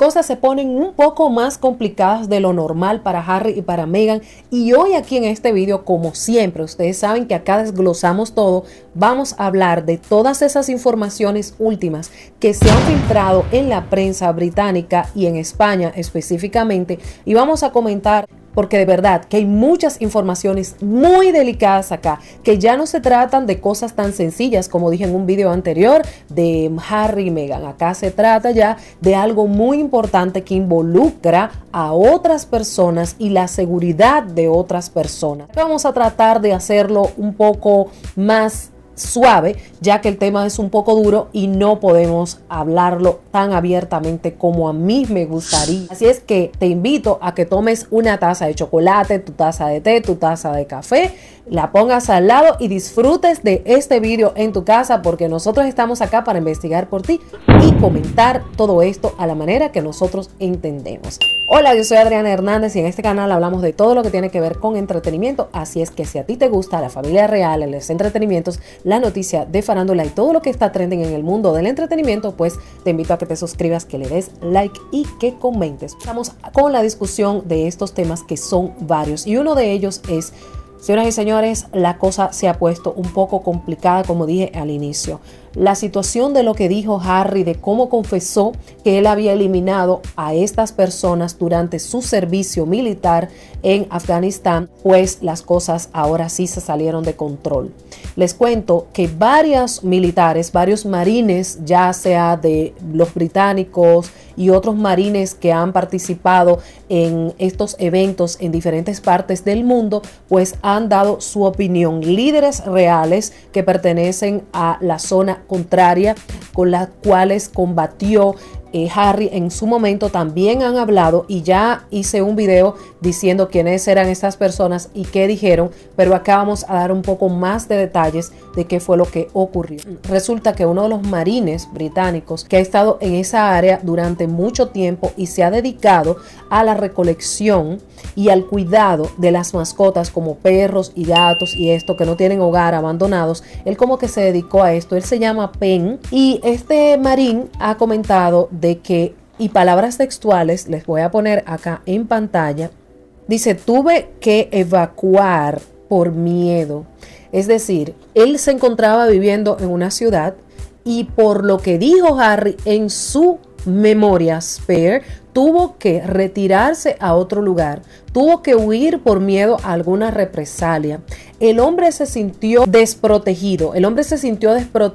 cosas se ponen un poco más complicadas de lo normal para Harry y para Meghan, y hoy aquí en este video, como siempre, ustedes saben que acá desglosamos todo, vamos a hablar de todas esas informaciones últimas que se han filtrado en la prensa británica y en España específicamente, y vamos a comentar porque de verdad que hay muchas informaciones muy delicadas acá, que ya no se tratan de cosas tan sencillas como dije en un video anterior de Harry y Meghan. Acá se trata ya de algo muy importante que involucra a otras personas y la seguridad de otras personas. Vamos a tratar de hacerlo un poco más suave, ya que el tema es un poco duro y no podemos hablarlo tan abiertamente como a mí me gustaría. Así es que te invito a que tomes una taza de chocolate, tu taza de té, tu taza de café, la pongas al lado y disfrutes de este video en tu casa, porque nosotros estamos acá para investigar por ti y comentar todo esto a la manera que nosotros entendemos. Hola, yo soy Adriana Hernández y en este canal hablamos de todo lo que tiene que ver con entretenimiento, así es que si a ti te gusta la familia real, los entretenimientos, la noticia de farándula y todo lo que está trending en el mundo del entretenimiento, pues te invito a que te suscribas, que le des like y que comentes. Estamos con la discusión de estos temas que son varios y uno de ellos es, señoras y señores, la cosa se ha puesto un poco complicada, como dije al inicio. La situación de lo que dijo Harry, de cómo confesó que él había eliminado a estas personas durante su servicio militar en Afganistán, pues las cosas ahora sí se salieron de control. Les cuento que varios militares, varios marines, ya sea de los británicos y otros marines que han participado en estos eventos en diferentes partes del mundo, pues han dado su opinión. Líderes reales que pertenecen a la zona contraria con las cuales combatió Harry en su momento también han hablado, y ya hice un video diciendo quiénes eran estas personas y qué dijeron, pero acá vamos a dar un poco más de detalles de qué fue lo que ocurrió. Resulta que uno de los marines británicos que ha estado en esa área durante mucho tiempo y se ha dedicado a la recolección y al cuidado de las mascotas como perros y gatos y esto que no tienen hogar, abandonados, él como que se dedicó a esto. Él se llama Penn y este marín ha comentado de que, y palabras textuales les voy a poner acá en pantalla, dice: tuve que evacuar por miedo. Es decir, él se encontraba viviendo en una ciudad y por lo que dijo Harry en su memoria spare, tuvo que retirarse a otro lugar, tuvo que huir por miedo a alguna represalia. El hombre se sintió desprotegido, el hombre se sintió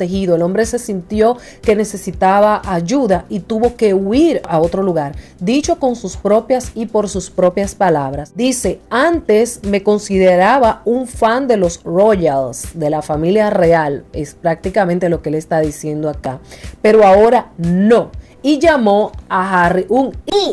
que necesitaba ayuda y tuvo que huir a otro lugar, dicho con sus propias y por sus propias palabras. Dice: antes me consideraba un fan de los Royals, de la familia real, es prácticamente lo que él está diciendo acá, pero ahora no. Y llamó a Harry un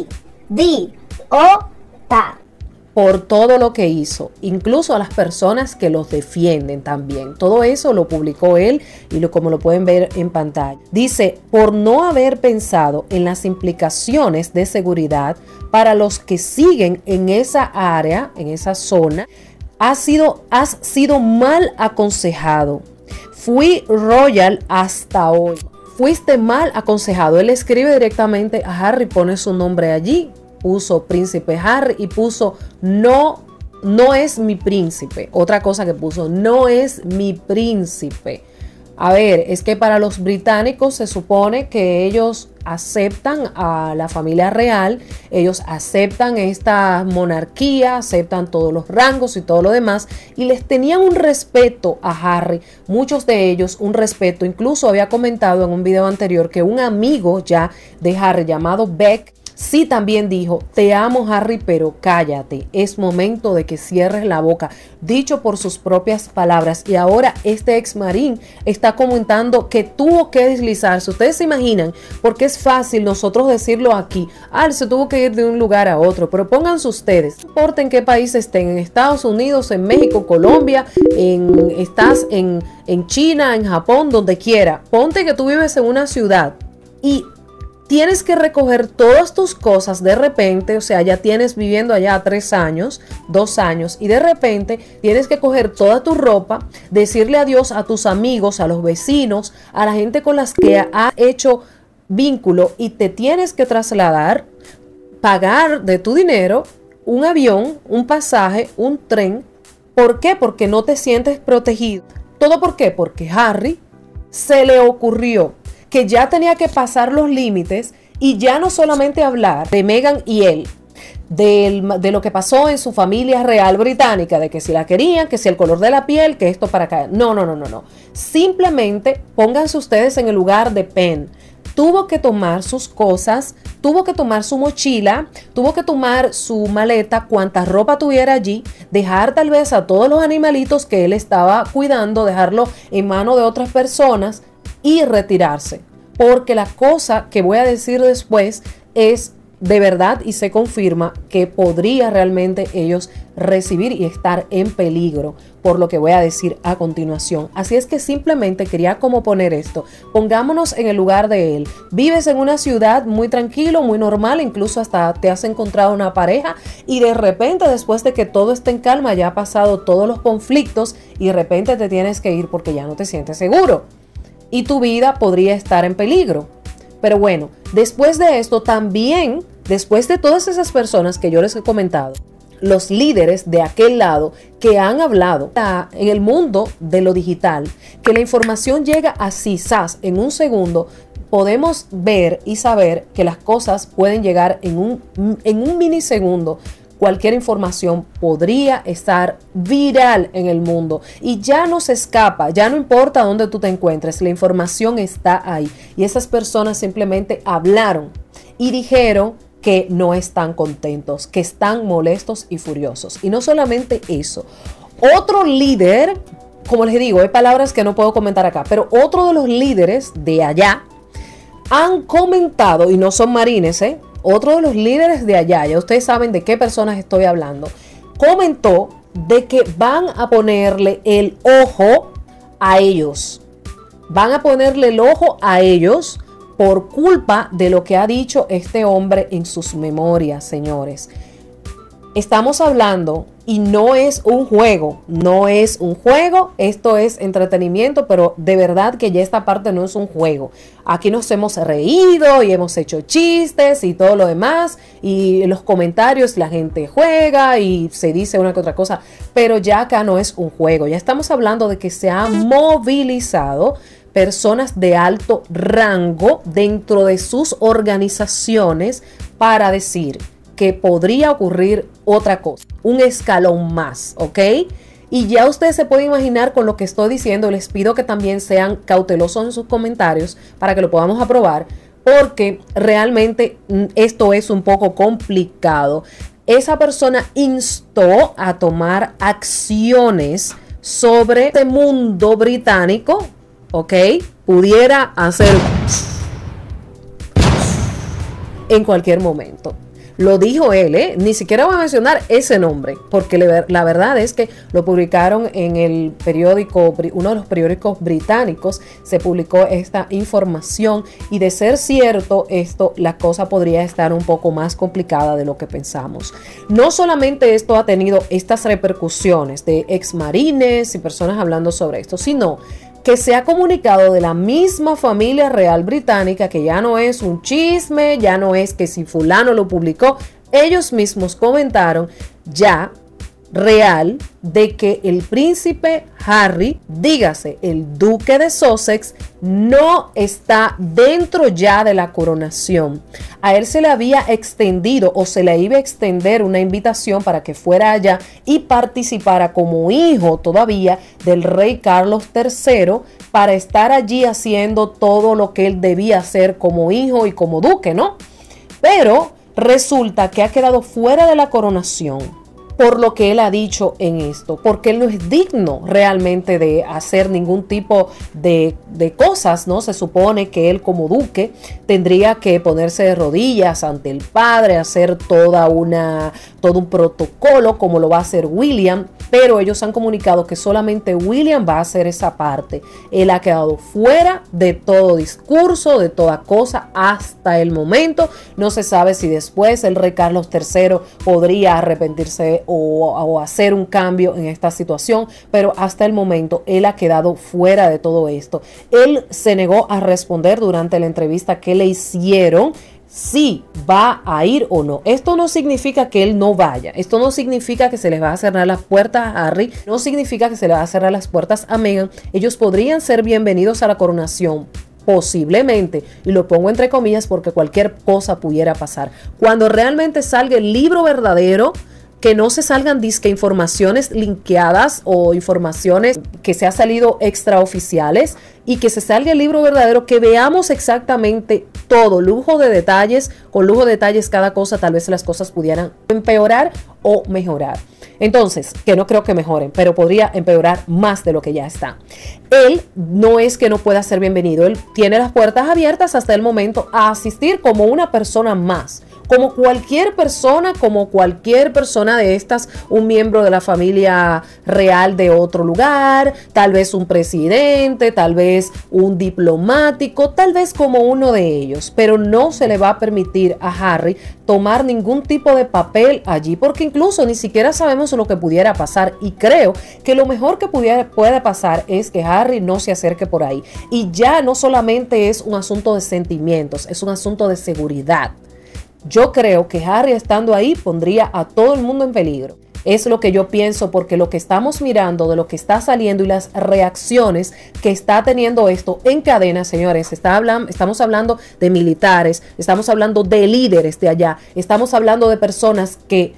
idiota por todo lo que hizo, incluso a las personas que los defienden también. Todo eso lo publicó él y como lo pueden ver en pantalla. Dice: por no haber pensado en las implicaciones de seguridad para los que siguen en esa área, en esa zona, has sido mal aconsejado. Fui royal hasta hoy. Fuiste mal aconsejado. Él escribe directamente a Harry, pone su nombre allí, puso príncipe Harry y puso no es mi príncipe. Otra cosa que puso: no es mi príncipe. A ver, es que para los británicos se supone que ellos aceptan a la familia real, ellos aceptan esta monarquía, aceptan todos los rangos y todo lo demás, y les tenían un respeto a Harry, muchos de ellos un respeto. Incluso había comentado en un video anterior que un amigo ya de Harry llamado Beck sí también dijo: te amo, Harry, pero cállate, es momento de que cierres la boca, dicho por sus propias palabras. Y ahora este ex marín está comentando que tuvo que deslizarse. Ustedes se imaginan, porque es fácil nosotros decirlo aquí: él se tuvo que ir de un lugar a otro, pero pónganse ustedes, no importa en qué país estén, en Estados Unidos, en México, Colombia, estás en China, en Japón, donde quiera, ponte que tú vives en una ciudad y tienes que recoger todas tus cosas de repente, o sea, ya tienes viviendo allá 3 años, 2 años, y de repente tienes que coger toda tu ropa, decirle adiós a tus amigos, a los vecinos, a la gente con las que has hecho vínculo y te tienes que trasladar, pagar de tu dinero un avión, un pasaje, un tren. ¿Por qué? Porque no te sientes protegido. ¿Todo por qué? Porque Harry se le ocurrió que ya tenía que pasar los límites y ya no solamente hablar de Meghan y él, de lo que pasó en su familia real británica, de que si la querían, que si el color de la piel, que esto para acá. No. Simplemente pónganse ustedes en el lugar de Penn. Tuvo que tomar sus cosas, tuvo que tomar su mochila, tuvo que tomar su maleta, cuanta ropa tuviera allí, dejar tal vez a todos los animalitos que él estaba cuidando, dejarlo en manos de otras personas y retirarse. Porque la cosa que voy a decir después es de verdad y se confirma que podría realmente ellos recibir y estar en peligro por lo que voy a decir a continuación. Así es que simplemente quería como poner esto. Pongámonos en el lugar de él. Vives en una ciudad muy tranquilo, muy normal, incluso hasta te has encontrado una pareja y de repente después de que todo esté en calma, ya ha pasado todos los conflictos y de repente te tienes que ir porque ya no te sientes seguro y tu vida podría estar en peligro. Pero bueno, después de esto también, después de todas esas personas que yo les he comentado, los líderes de aquel lado que han hablado en el mundo de lo digital, que la información llega así, en un segundo, podemos ver y saber que las cosas pueden llegar en un milisegundo. Cualquier información podría estar viral en el mundo y ya no se escapa, ya no importa dónde tú te encuentres, la información está ahí. Y esas personas simplemente hablaron y dijeron que no están contentos, que están molestos y furiosos. Y no solamente eso, otro líder, como les digo, hay palabras que no puedo comentar acá, pero otro de los líderes de allá han comentado, y no son marines, otro de los líderes de allá, ya ustedes saben de qué personas estoy hablando, comentó de que van a ponerle el ojo a ellos. Van a ponerle el ojo a ellos por culpa de lo que ha dicho este hombre en sus memorias, señores. Estamos hablando y no es un juego, esto es entretenimiento, pero de verdad que ya esta parte no es un juego. Aquí nos hemos reído y hemos hecho chistes y todo lo demás, y en los comentarios la gente juega y se dice una que otra cosa, pero ya acá no es un juego, ya estamos hablando de que se han movilizado personas de alto rango dentro de sus organizaciones para decir que podría ocurrir otra cosa, un escalón más, ¿ok? Y ya ustedes se pueden imaginar con lo que estoy diciendo. Les pido que también sean cautelosos en sus comentarios para que lo podamos aprobar, porque realmente esto es un poco complicado. Esa persona instó a tomar acciones sobre este mundo británico, ¿ok? Pudiera hacer en cualquier momento. Lo dijo él, ni siquiera voy a mencionar ese nombre, porque la verdad es que lo publicaron en el periódico, uno de los periódicos británicos, se publicó esta información, y de ser cierto esto, la cosa podría estar un poco más complicada de lo que pensamos. No solamente esto ha tenido estas repercusiones de exmarines y personas hablando sobre esto, sino que se ha comunicado de la misma familia real británica, que ya no es un chisme, ya no es que si fulano lo publicó, ellos mismos comentaron ya real de que el príncipe Harry, dígase el duque de Sussex, no está dentro ya de la coronación. A él se le había extendido o se le iba a extender una invitación para que fuera allá y participara como hijo todavía del rey Carlos III, para estar allí haciendo todo lo que él debía hacer como hijo y como duque, ¿no? Pero resulta que ha quedado fuera de la coronación por lo que él ha dicho en esto, porque él no es digno realmente de hacer ningún tipo de cosas, ¿no? Se supone que él como duque tendría que ponerse de rodillas ante el padre, hacer todo un protocolo como lo va a hacer William, pero ellos han comunicado que solamente William va a hacer esa parte. Él ha quedado fuera de todo discurso, de toda cosa hasta el momento. No se sabe si después el rey Carlos III podría arrepentirse o hacer un cambio en esta situación, pero hasta el momento él ha quedado fuera de todo esto. Él se negó a responder durante la entrevista que le hicieron si va a ir o no. Esto no significa que él no vaya. Esto no significa que se les va a cerrar las puertas a Harry. No significa que se le va a cerrar las puertas a Meghan. Ellos podrían ser bienvenidos a la coronación. Posiblemente, y lo pongo entre comillas porque cualquier cosa pudiera pasar. Cuando realmente salga el libro verdadero, que no se salgan disque informaciones linkeadas o informaciones que se ha salido extraoficiales, y que se salga el libro verdadero, que veamos exactamente todo, lujo de detalles, con lujo de detalles cada cosa, tal vez las cosas pudieran empeorar o mejorar. Entonces, que no creo que mejoren, pero podría empeorar más de lo que ya está. Él no es que no pueda ser bienvenido, él tiene las puertas abiertas hasta el momento a asistir como una persona más. Como cualquier persona de estas, un miembro de la familia real de otro lugar, tal vez un presidente, tal vez un diplomático, tal vez como uno de ellos, pero no se le va a permitir a Harry tomar ningún tipo de papel allí, porque incluso ni siquiera sabemos lo que pudiera pasar, y creo que lo mejor que puede pasar es que Harry no se acerque por ahí, y ya no solamente es un asunto de sentimientos, es un asunto de seguridad. Yo creo que Harry estando ahí pondría a todo el mundo en peligro. Es lo que yo pienso, porque lo que estamos mirando, de lo que está saliendo y las reacciones que está teniendo esto en cadena, señores, estamos hablando de militares, estamos hablando de líderes de allá, estamos hablando de personas que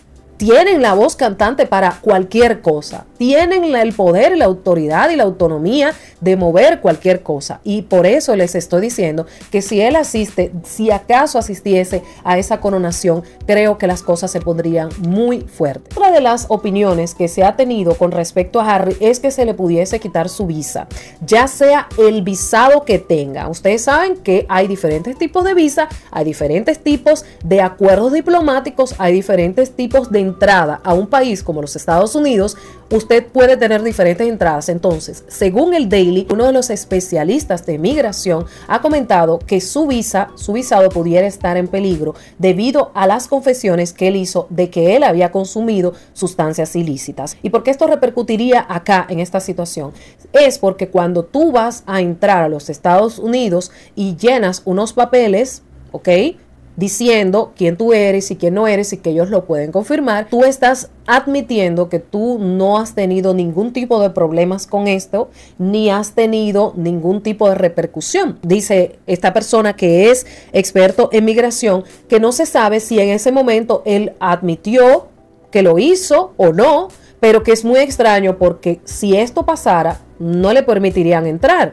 tienen la voz cantante para cualquier cosa, tienen el poder, la autoridad y la autonomía de mover cualquier cosa. Y por eso les estoy diciendo que si él asiste, si acaso asistiese a esa coronación, creo que las cosas se pondrían muy fuertes. Otra de las opiniones que se ha tenido con respecto a Harry es que se le pudiese quitar su visa, ya sea el visado que tenga. Ustedes saben que hay diferentes tipos de visa, hay diferentes tipos de acuerdos diplomáticos, hay diferentes tipos de entrada a un país como los Estados Unidos. Usted puede tener diferentes entradas. Entonces, según el Daily, uno de los especialistas de migración ha comentado que su visado pudiera estar en peligro debido a las confesiones que él hizo de que él había consumido sustancias ilícitas. ¿Y por qué esto repercutiría acá en esta situación? Es porque cuando tú vas a entrar a los Estados Unidos y llenas unos papeles, ¿ok?, diciendo quién tú eres y quién no eres, y que ellos lo pueden confirmar, tú estás admitiendo que tú no has tenido ningún tipo de problemas con esto, ni has tenido ningún tipo de repercusión. Dice esta persona que es experto en migración que no se sabe si en ese momento él admitió que lo hizo o no, pero que es muy extraño porque si esto pasara no le permitirían entrar.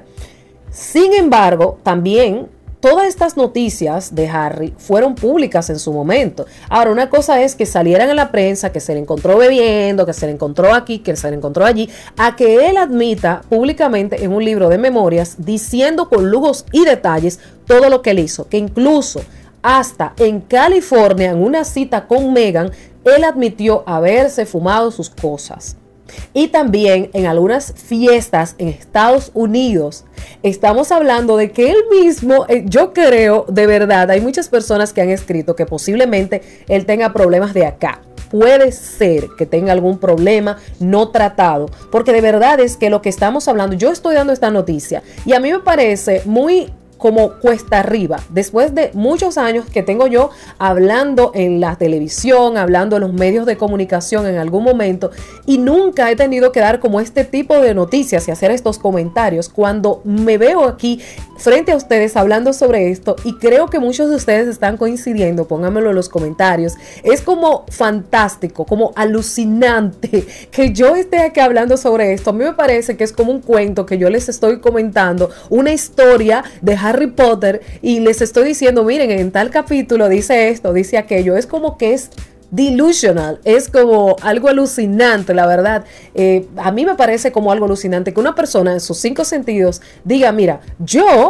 Sin embargo, también todas estas noticias de Harry fueron públicas en su momento. Ahora, una cosa es que salieran en la prensa, que se le encontró bebiendo, que se le encontró aquí, que se le encontró allí, a que él admita públicamente en un libro de memorias, diciendo con lujos y detalles todo lo que él hizo, que incluso hasta en California, en una cita con Meghan, él admitió haberse fumado sus cosas. Y también en algunas fiestas en Estados Unidos. Estamos hablando de que él mismo, yo creo, de verdad, hay muchas personas que han escrito que posiblemente él tenga problemas de acá. Puede ser que tenga algún problema no tratado, porque de verdad es que lo que estamos hablando, yo estoy dando esta noticia y a mí me parece muy como cuesta arriba, después de muchos años que tengo yo hablando en la televisión, hablando en los medios de comunicación en algún momento, y nunca he tenido que dar como este tipo de noticias y hacer estos comentarios. Cuando me veo aquí frente a ustedes hablando sobre esto, y creo que muchos de ustedes están coincidiendo, pónganmelo en los comentarios, es como fantástico, como alucinante que yo esté aquí hablando sobre esto. A mí me parece que es como un cuento que yo les estoy comentando, una historia de Harry Potter, y les estoy diciendo, miren, en tal capítulo dice esto, dice aquello. Es como que es delusional, es como algo alucinante, la verdad. A mí me parece como algo alucinante que una persona en sus 5 sentidos diga, mira, yo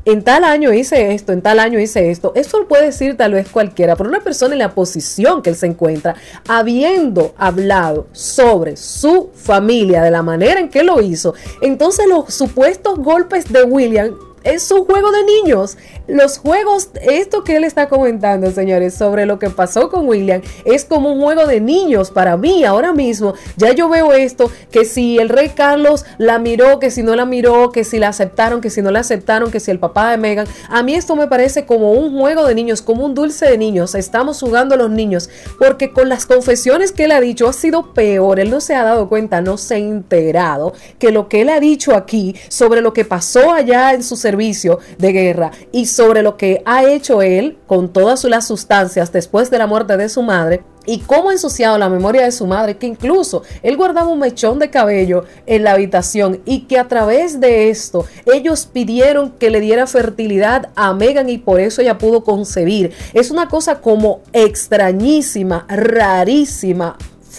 en tal año hice esto, en tal año hice esto. Eso lo puede decir tal vez cualquiera, pero una persona en la posición que él se encuentra, habiendo hablado sobre su familia de la manera en que lo hizo, entonces los supuestos golpes de William es un juego de niños. Los juegos, esto que él está comentando, señores, sobre lo que pasó con William, es como un juego de niños para mí. Ahora mismo, ya yo veo esto, que si el rey Carlos la miró, que si no la miró, que si la aceptaron, que si no la aceptaron, que si el papá de Meghan. A mí esto me parece como un juego de niños, como un dulce de niños. Estamos jugando a los niños, porque con las confesiones que él ha dicho ha sido peor. Él no se ha dado cuenta, no se ha enterado que lo que él ha dicho aquí sobre lo que pasó allá en su servicio de guerra y sobre lo que ha hecho él con todas las sustancias después de la muerte de su madre, y cómo ha ensuciado la memoria de su madre, que incluso él guardaba un mechón de cabello en la habitación y que a través de esto ellos pidieron que le diera fertilidad a Meghan y por eso ella pudo concebir. Es una cosa como extrañísima, rarísima,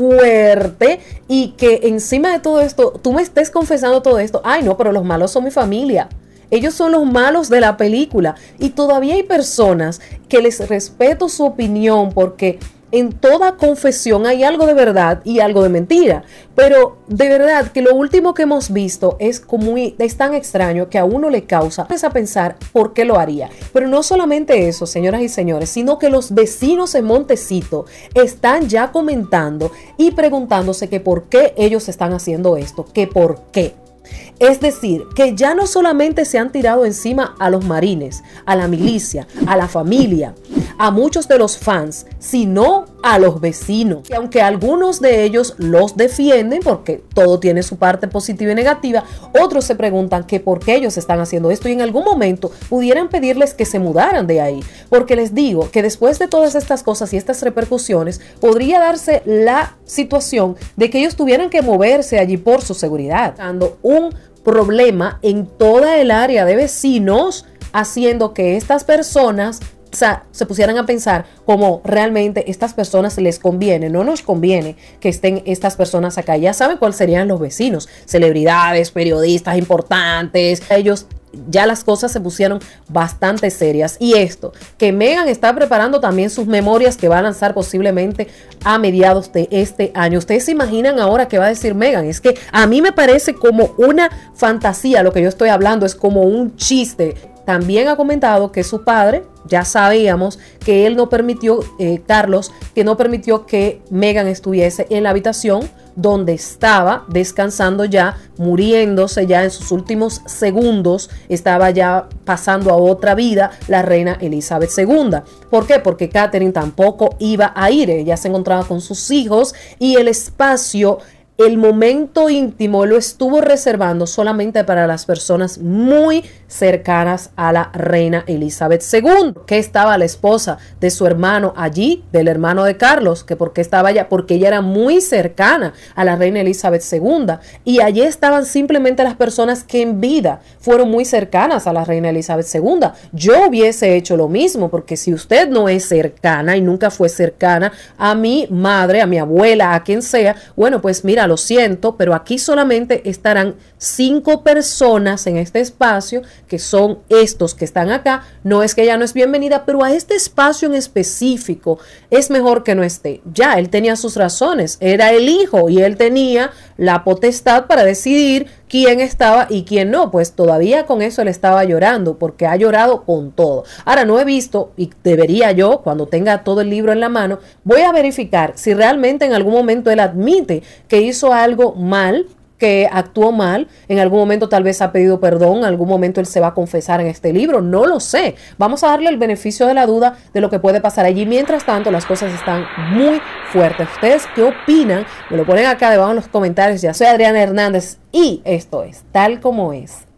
fuerte, y que encima de todo esto tú me estés confesando todo esto. Ay, no, pero los malos son mi familia. Ellos son los malos de la película. Y todavía hay personas que les respeto su opinión, porque en toda confesión hay algo de verdad y algo de mentira. Pero de verdad que lo último que hemos visto es tan extraño que a uno le causa a pensar por qué lo haría. Pero no solamente eso, señoras y señores, sino que los vecinos en Montecito están ya comentando y preguntándose que por qué ellos están haciendo esto, que por qué. Es decir, que ya no solamente se han tirado encima a los marines, a la milicia, a la familia, a muchos de los fans, sino a los vecinos. Y aunque algunos de ellos los defienden, porque todo tiene su parte positiva y negativa, otros se preguntan que por qué ellos están haciendo esto, y en algún momento pudieran pedirles que se mudaran de ahí. Porque les digo que después de todas estas cosas y estas repercusiones, podría darse la situación de que ellos tuvieran que moverse allí por su seguridad, dando un problema en toda el área de vecinos, haciendo que estas personas se pusieran a pensar como realmente estas personas les conviene. No nos conviene que estén estas personas acá. Ya saben cuáles serían los vecinos, celebridades, periodistas importantes. Ellos, ya las cosas se pusieron bastante serias. Y esto, que Meghan está preparando también sus memorias que va a lanzar posiblemente a mediados de este año. Ustedes se imaginan ahora qué va a decir Meghan. Es que a mí me parece como una fantasía lo que yo estoy hablando, es como un chiste. También ha comentado que su padre, ya sabíamos que él no permitió, Carlos, que no permitió que Meghan estuviese en la habitación donde estaba descansando ya, muriéndose ya en sus últimos segundos, estaba ya pasando a otra vida la reina Elizabeth II. ¿Por qué? Porque Catherine tampoco iba a ir, ella se encontraba con sus hijos y el espacio, el momento íntimo lo estuvo reservando solamente para las personas muy cercanas a la reina Elizabeth II. Que estaba la esposa de su hermano allí, del hermano de Carlos, que porque estaba allá, porque ella era muy cercana a la reina Elizabeth II. Y allí estaban simplemente las personas que en vida fueron muy cercanas a la reina Elizabeth II. Yo hubiese hecho lo mismo, porque si usted no es cercana y nunca fue cercana a mi madre, a mi abuela, a quien sea, bueno, pues mira, lo siento, pero aquí solamente estarán 5 personas en este espacio, que son estos que están acá. No es que ella no es bienvenida, pero a este espacio en específico es mejor que no esté. Ya, él tenía sus razones, era el hijo y él tenía la potestad para decidir quién estaba y quién no. Pues todavía con eso él estaba llorando, porque ha llorado con todo. Ahora no he visto, y debería yo, cuando tenga todo el libro en la mano, voy a verificar si realmente en algún momento él admite que hizo algo mal, que actuó mal. En algún momento tal vez ha pedido perdón, en algún momento él se va a confesar en este libro, no lo sé. Vamos a darle el beneficio de la duda de lo que puede pasar allí. Mientras tanto, las cosas están muy fuertes. ¿Ustedes qué opinan? Me lo ponen acá debajo en los comentarios. Ya soy Adriana Hernández y esto es Tal Como Es.